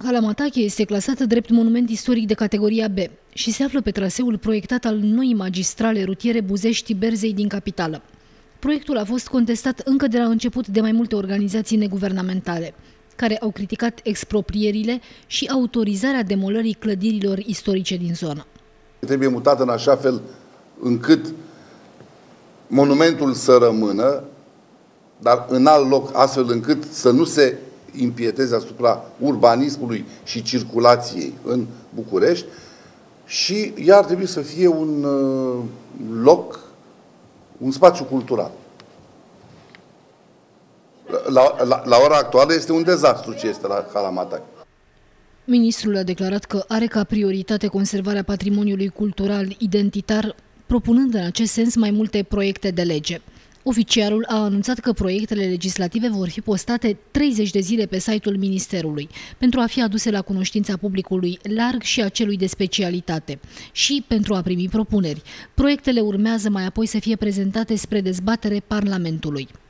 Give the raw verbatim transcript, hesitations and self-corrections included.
Kalamatache este clasată drept monument istoric de categoria B și se află pe traseul proiectat al noii magistrale rutiere Buzești-Berzei din capitală. Proiectul a fost contestat încă de la început de mai multe organizații neguvernamentale, care au criticat exproprierile și autorizarea demolării clădirilor istorice din zonă. Trebuie mutat în așa fel încât monumentul să rămână, dar în alt loc, astfel încât să nu se impieteze asupra urbanismului și circulației în București, și ea ar trebui să fie un uh, loc, un spațiu cultural. La, la, la ora actuală este un dezastru ce este la Kalamatache. Ministrul a declarat că are ca prioritate conservarea patrimoniului cultural identitar, propunând în acest sens mai multe proiecte de lege. Oficialul a anunțat că proiectele legislative vor fi postate treizeci de zile pe site-ul Ministerului, pentru a fi aduse la cunoștința publicului larg și a celui de specialitate și pentru a primi propuneri. Proiectele urmează mai apoi să fie prezentate spre dezbatere Parlamentului.